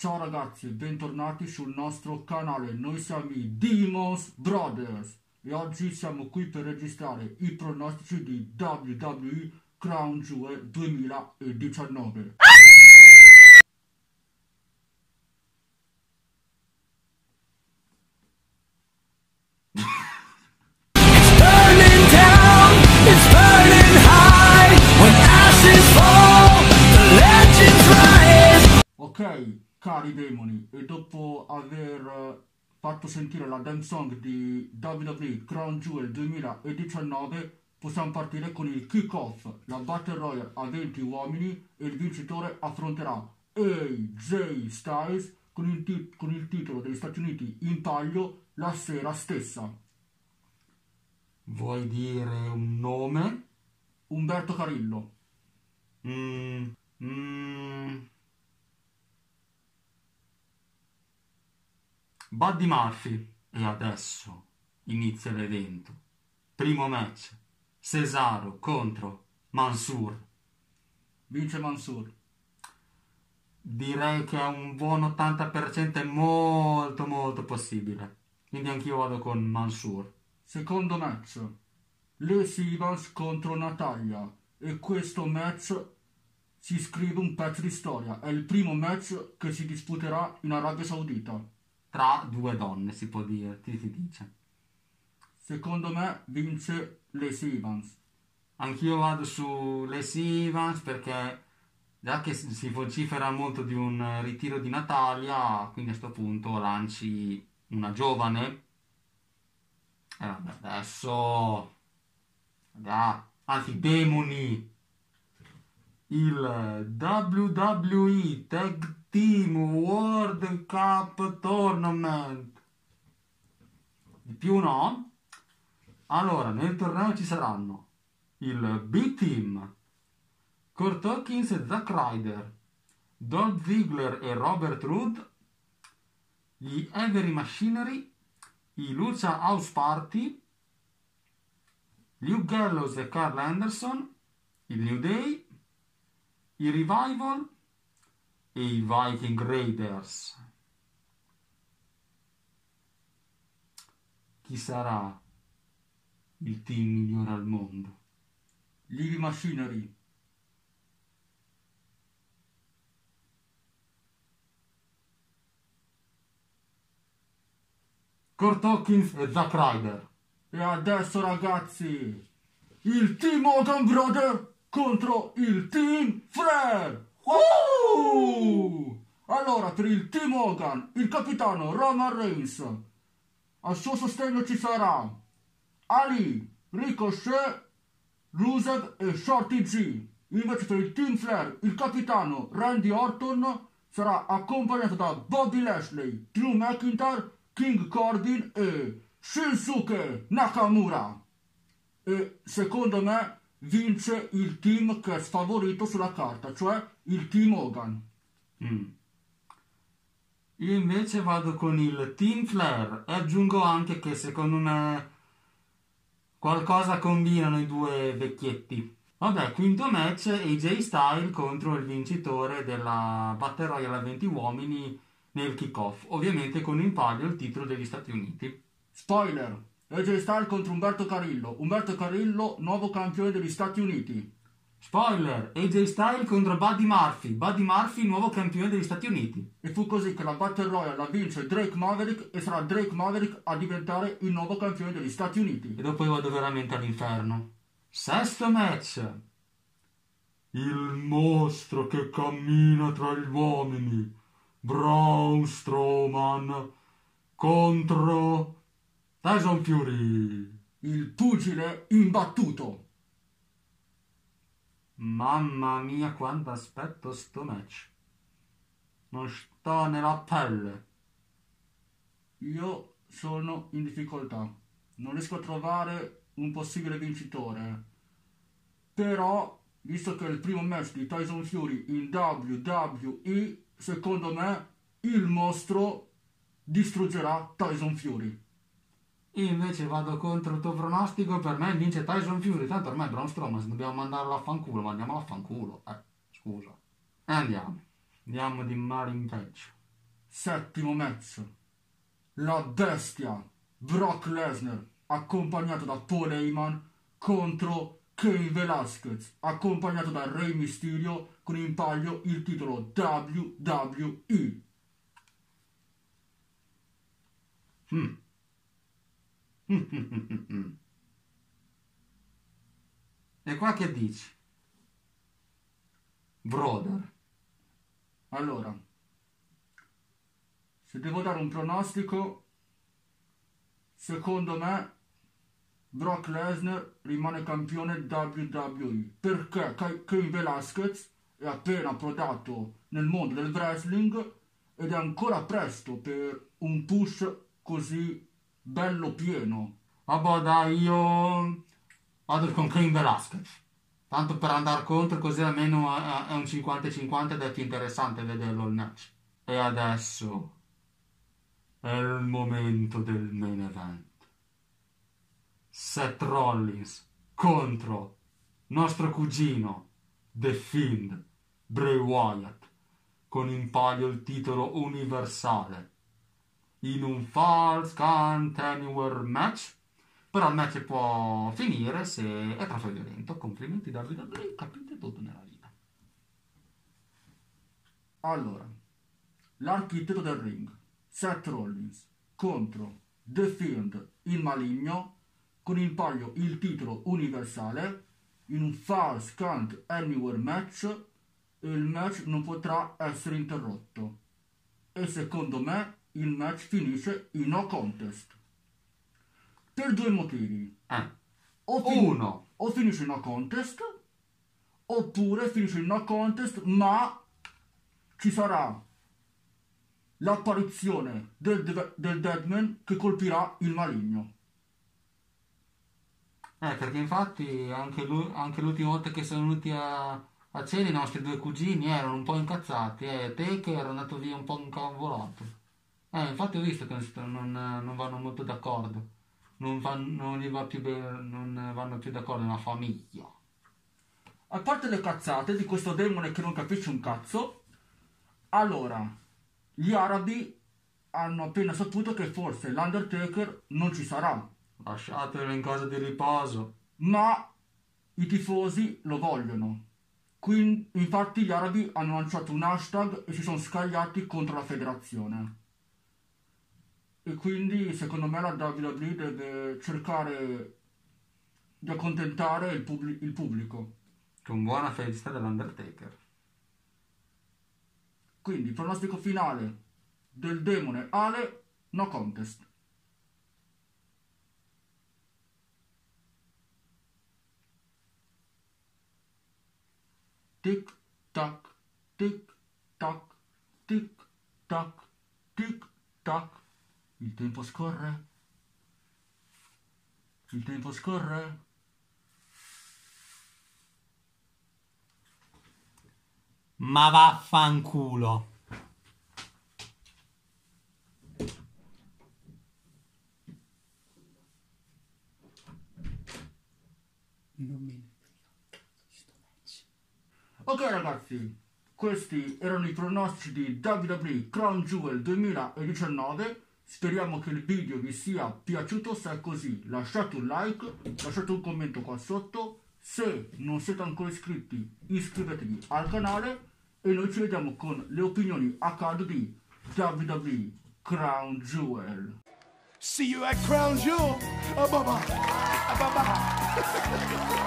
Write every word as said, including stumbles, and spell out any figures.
Ciao ragazzi, bentornati sul nostro canale. Noi siamo i Demons Brothers e oggi siamo qui per registrare i pronostici di W W E Crown Jewel duemiladiciannove. Ok, cari demoni, e dopo aver fatto sentire la dance song di W W E Crown Jewel duemiladiciannove, possiamo partire con il kick-off, la Battle Royale a venti uomini, e il vincitore affronterà A J Styles con il, tit- con il titolo degli Stati Uniti in palio la sera stessa. Vuoi dire un nome? Umberto Carrillo. Mm, mm. Buddy Murphy. E adesso inizia l'evento. Primo match. Cesaro contro Mansoor. Vince Mansoor. Direi che è un buon ottanta per cento, è molto molto possibile. Quindi anch'io vado con Mansoor. Secondo match, Lacey Evans contro Natalya, e questo match si scrive un pezzo di storia. È il primo match che si disputerà in Arabia Saudita. Tra due donne, si può dire, ti si dice. Secondo me vince Lacey Evans. Anch'io vado su Lacey Evans perché già che si vocifera molto di un ritiro di Natalya, quindi a sto punto lanci una giovane. E vabbè, adesso raga, anzi demoni, il W W E Tag Team World Cup Tournament. Di più no. Allora, nel torneo ci saranno il B-Team, Kurt Hawkins e Zack Ryder, Dolph Ziggler e Robert Roode, gli Avery Machinery, i Lucha House Party, Luke Gallows e Carl Anderson, il New Day, i Revival e i Viking Raiders. Chi sarà il team migliore al mondo? Livy Machinery. Kurt Hawkins e Zack Ryder. E adesso ragazzi, il Team Hogan Brother contro il Team Flair. Uh! Allora, per il Team Hogan, il capitano Roman Reigns. Al suo sostegno ci sarà Ali, Ricochet, Rusev e Shorty G. Invece per il Team Flair, il capitano Randy Orton sarà accompagnato da Bobby Lashley, Drew McIntyre, King Corbin e Shinsuke Nakamura. E secondo me vince il team che è sfavorito sulla carta, cioè il Team Hogan. Mm. Io invece vado con il Team Flair e aggiungo anche che secondo me qualcosa combinano i due vecchietti. Vabbè, quinto match, A J Styles contro il vincitore della Battle Royale a venti uomini nel kick-off, ovviamente con in palio il titolo degli Stati Uniti. Spoiler: A J Styles contro Umberto Carrillo. Umberto Carrillo, nuovo campione degli Stati Uniti. Spoiler: A J Styles contro Buddy Murphy. Buddy Murphy, nuovo campione degli Stati Uniti. E fu così che la Battle Royale la vince Drake Maverick e sarà Drake Maverick a diventare il nuovo campione degli Stati Uniti. E dopo io vado veramente all'inferno. Sesto match. Il mostro che cammina tra gli uomini, Braun Strowman contro Tyson Fury, il pugile imbattuto. Mamma mia quanto aspetto sto match. Non sto nella pelle. Io sono in difficoltà. Non riesco a trovare un possibile vincitore. Però, visto che è il primo match di Tyson Fury in W W E, secondo me il mostro distruggerà Tyson Fury. Io invece vado contro il tuo pronostico, per me vince Tyson Fury, tanto ormai Braun Strowman, se dobbiamo mandarlo a fanculo, mandiamolo a fanculo, eh, scusa. E andiamo, andiamo di male in peggio. Settimo match. La bestia Brock Lesnar accompagnato da Paul Heyman contro Cain Velasquez accompagnato da Rey Mysterio con in palio il titolo W W E. Mm. E qua che dici? Brother. Allora, se devo dare un pronostico, secondo me Brock Lesnar rimane campione W W E perché Cain Velasquez è appena approdato nel mondo del wrestling ed è ancora presto per un push così bello pieno. Vabbè dai, io vado con Cain Velasquez. Tanto per andare contro, così almeno è un cinquanta cinquanta ed è più interessante vederlo il match. E adesso è il momento del main event. Seth Rollins contro nostro cugino The Fiend Bray Wyatt con in palio il titolo universale in un Falls Count Anywhere match. Però il match può finire se è troppo violento. Complimenti W W E, capite tutto nella vita. Allora, l'architetto del ring Seth Rollins contro The Fiend il maligno con in palio il titolo universale in un Falls Count Anywhere match e il match non potrà essere interrotto e secondo me il match finisce in no contest per due motivi. Eh. O, fin- Uno. o finisce in no contest oppure finisce in no contest ma ci sarà l'apparizione del, de- del Deadman che colpirà il maligno. Eh, perché infatti anche, lui, anche l'ultima volta che sono venuti a, a cena i nostri due cugini erano un po' incazzati e Taker era andato via un po' incavolato. Eh, infatti ho visto che non, non vanno molto d'accordo. Non, van, non, gli va più bene, non vanno più d'accordo nella famiglia. A parte le cazzate di questo demone che non capisce un cazzo, allora, gli arabi hanno appena saputo che forse l'Undertaker non ci sarà. Lasciatelo in casa di riposo. Ma i tifosi lo vogliono. Quindi, infatti gli arabi hanno lanciato un hashtag e si sono scagliati contro la federazione. E quindi secondo me la W W E deve cercare di accontentare il, pubblic- il pubblico. Con buona felicità dell'Undertaker. Quindi pronostico finale del demone Ale, no contest. Tic tac, tic tac, tic tac, tic tac. Il tempo scorre. Il tempo scorre. Ma vaffanculo. Non me ne frega di sto match. Ok ragazzi, questi erano i pronostici di W W E Crown Jewel duemiladiciannove. Speriamo che il video vi sia piaciuto. Se è così lasciate un like, lasciate un commento qua sotto. Se non siete ancora iscritti iscrivetevi al canale e noi ci vediamo con le opinioni a caldo di W W E Crown Jewel. See you at Crown Jewel. Uh, bye bye. Uh, bye bye.